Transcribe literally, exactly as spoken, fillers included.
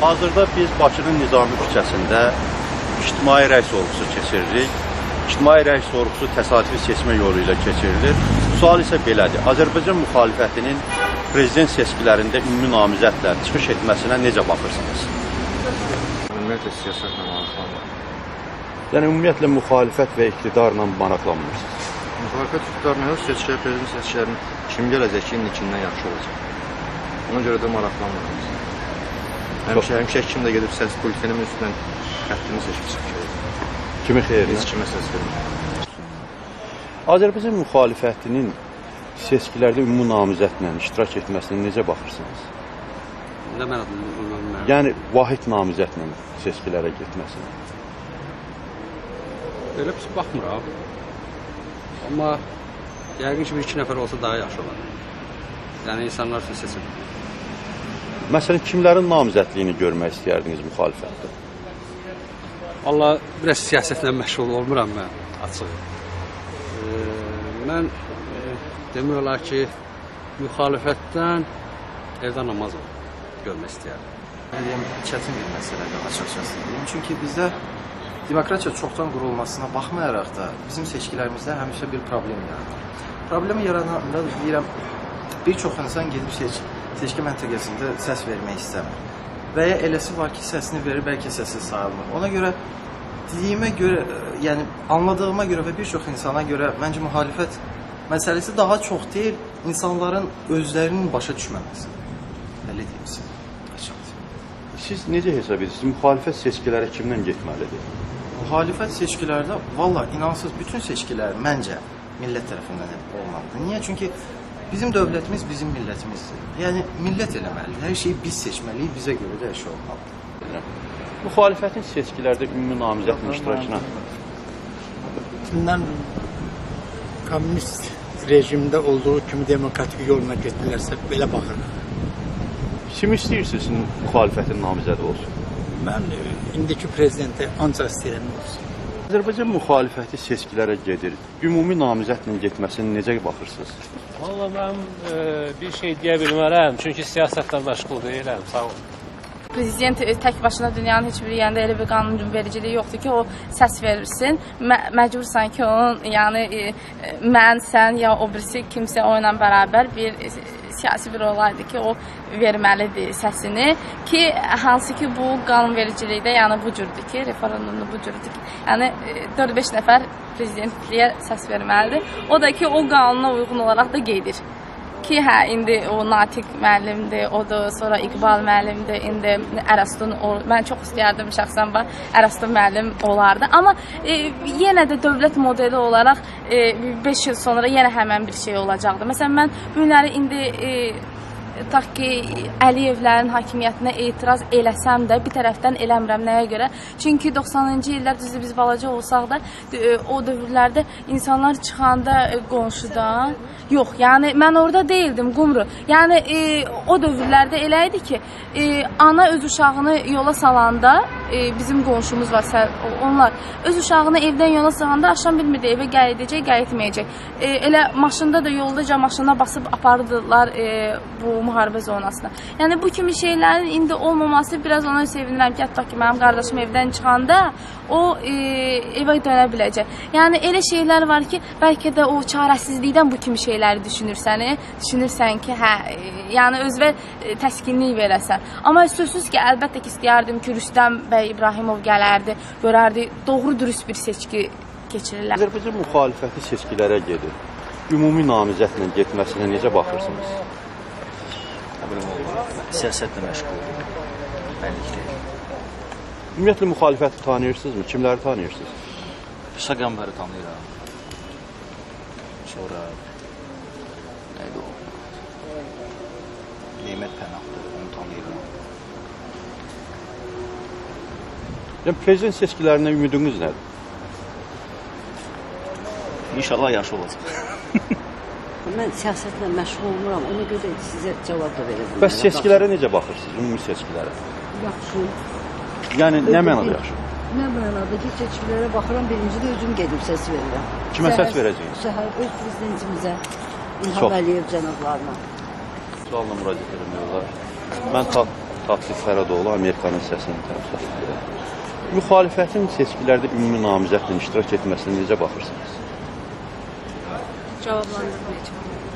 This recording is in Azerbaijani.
Hazırda biz Bakının Nizami küçəsində ictimai rəy sorğusu keçiririk. İctimai rəy sorğusu təsadüfi seçmə yolu ilə keçirilir. Sual isə belədir. Azərbaycan müxalifətinin prezident seçkilərində ümumi namizədlə çıxış etməsinə necə baxırsınız? Ümumiyyətlə siyasətlə maraqlanmır. Yəni, ümumiyyətlə müxalifət və iqtidarla maraqlanmırsınız. Müxalifət iqtidarla yox, seçkilər, prezident seçkilərinin kim gələcək ki, indikindən yaxşı olacaq. Ona görə də maraqlanmırıq. Həmişə, həmişə kim də gedib səs bültenin üstündən xəttini seçib çıxır. Kimi xeyir? Biz kimə səs vermir. Azərbaycan müxalifətinin seçkilərdə ümumi namizədlə iştirak etməsinə necə baxırsınız? Nə mənada? Yəni, vahid namizədlə seçkilərə getməsinə. Elə pis baxmıram. Amma yəqin ki, bir-iki nəfər olsa daha yaxşı olar. Yəni, insanlar üçün seçim. Məsələn, kimlərin namizədliyini görmək istəyərdiniz müxalifətdə? Valla, biraz siyasətlə məşğul olmuram mən, açıq. E, mən e, demək olar ki, müxalifətdən evdə namaz görmək istəyərdim. Çətin bir məsələdir, açıqçası. Çünki bizdə demokratiya çoxdan qurulmasına baxmayaraq da bizim seçkilərimizdə həmişə bir problem yaradır. Problemi yarananda deyirəm, bir çox insan gedib seç, seçki məntəqəsində səs vermək istəmir. Və ya eləsi var ki, səsini verir, bəlkə səsi sayılmır. Ona görə, dediyimə görə, yəni anladığıma görə və bir çox insana görə məncə müxalifət məsələsi daha çox deyil, insanların özlərinin başa düşməməsi. Elə deyim sizə. Siz necə hesab edirsiniz? Müxalifət seçkilərə kimdən getməlidir? Müxalifət seçkilərdə, valla inansız bütün seçkilər məncə millət tərəfindən olmalıdır. Niyə? Çünki bizim dövlətimiz bizim millətimizdir. Yəni, millət eləməlidir. Hər şeyi biz seçməliyik, bizə görə də hər şey olmalıdır. Müxalifətin seçkilərdə ümumi namizədin iştirakına? Bundan komünist rejimdə olduğu kimi demokratik yoluna getdilərsə, belə baxırıq. Kim istəyirsiniz müxalifətin namizədi olsun? Mən indiki prezidentə ancaq istəyirəm olsun. Azərbaycan müxalifəti seçkilərə gedir. Ümumi namizədlə getməsini necə baxırsınız? Valla mən e, bir şey deyə bilmərəm, çünki siyasətlə məşğul deyiləm, sağ olun. Prezident tək başına dünyanın heç bir yerində elə bir qanun vericiliyi yoxdur ki, o səs verirsin. Mə məcbursan ki, onun, yəni e, mən, sən ya o birisi kimsə o ilə bərabər bir e, siyasi bir olaydı ki, o verməlidir səsini ki, hansı ki, bu qanun vericilikdə, yəni bu cürdür ki, referendumda bu cürdür ki, yəni dörd-beş nəfər prezidentliyə səs verməlidir. O da ki, o qanuna uyğun olaraq da gedir. Ki, hə, indi o Natiq müəllimdir, o da sonra İqbal müəllimdir, indi Ərəstun, mən çox istəyərdim şəxsən bax, Ərəstun müəllim olardı. Amma e, yenə də dövlət modeli olaraq e, beş il sonra yenə həmən bir şey olacaqdır. Məsələn, mən günləri indi e, tak ki, Əliyevlərin hakimiyyətinə etiraz eləsəm də, bir tərəfdən eləmirəm. Nəyə görə? Çünki doxsanıncı illər düzdür, biz balaca olsaq da, o dövrlərdə insanlar çıxanda qonşudan, yox, yəni mən orada deyildim, Qumru. Yəni e, o dövrlərdə elə idi ki, e, ana öz uşağını yola salanda, e, bizim qonşumuz var, onlar öz uşağını evdən yola salanda axşam bilmirdi, evə gələcək, gələtməyəcək. E, elə maşında da, yoldaca maşına basıb apardılar e, bu müharibə zonasına. Yəni bu kimi şeylərin indi olmaması biraz ona sevinirəm ki, hətta ki, mənim qardaşım evdən çıxanda o e, evə dönə biləcək. Yəni elə şeylər var ki, bəlkə də o çarəsizlikdən bu kimi şeyləri düşünürsən, düşünürsən ki, hə, e, yəni özünə e, təskinlik verəsən. Amma sözsüz ki, əlbəttə ki, istəyərdim ki, Rüstəm bəy İbrahimov gələrdi, görərdi, doğru dürüst bir seçki keçirirlər. Azərbaycan müxalifəti seçkilərə gedir. Ümumi namizədlə getməsinə necə baxırsınız? Siyasətlə məşğul bəllikdir. Ümumiyyətlə müxalifəti tanıyırsınızmı? Kimləri tanıyırsınız? Şaqamları tanıyıram. Sonra neydi o? Neymət Pənahdır, onu tanıyıram. Yəni, prezident seçkilərindən ümidiniz nədir? İnşallah yaxşı olacaq. Mən siyasətlə məşğul olmuram, ona görə sizə cavab da verə bilmirəm. Bəs seçkilərə necə baxırsınız, ümumi seçkilərə? Yaxşı. Yəni, nə mənada yaxşı? Nə mənada ki, seçkilərə baxıram, birinci də özüm gedib səs verirəm. Kimə səs verəcəyiniz? Səhər öz prezidentimizə, İlham Əliyev cənablarına. Sualına müraciət edirəm, yollar. Mən Tatlı Fərədoğlu Amerikanın səsini təmsil edir. Müxalifətin seçkilərdə ümumi namizədlə iştirak etməsinə necə baxırsınız? Cavablandırmayacağım.